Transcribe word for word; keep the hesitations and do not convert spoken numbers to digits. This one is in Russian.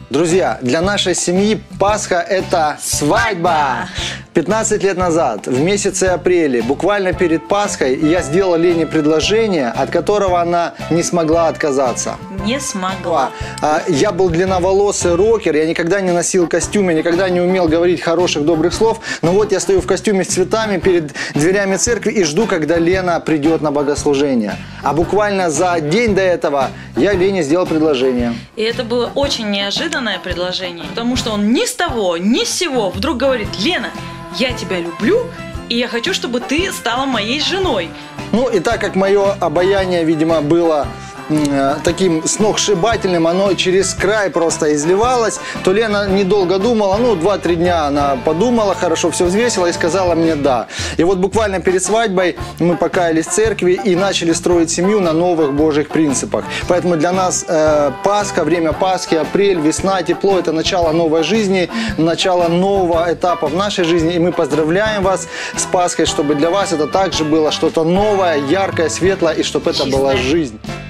Друзья, для нашей семьи Пасха – это свадьба! пятнадцать лет назад, в месяце апреле, буквально перед Пасхой, я сделал Лене предложение, от которого она не смогла отказаться. Не смогла. Я был длинноволосый рокер, я никогда не носил костюм, я никогда не умел говорить хороших, добрых слов. Но вот я стою в костюме с цветами перед дверями церкви и жду, когда Лена придет на богослужение. А буквально за день до этого я Лене сделал предложение. И это было очень неожиданное предложение, потому что он ни с того, ни с сего вдруг говорит: Лена, я тебя люблю, и я хочу, чтобы ты стала моей женой. Ну и так как мое обаяние, видимо, было таким сногсшибательным, оно через край просто изливалось, то Лена недолго думала, ну, два-три дня она подумала, хорошо все взвесила и сказала мне «да». И вот буквально перед свадьбой мы покаялись в церкви и начали строить семью на новых Божьих принципах. Поэтому для нас э, Пасха, время Пасхи, апрель, весна, тепло – это начало новой жизни, начало нового этапа в нашей жизни. И мы поздравляем вас с Пасхой, чтобы для вас это также было что-то новое, яркое, светлое, и чтобы это была жизнь.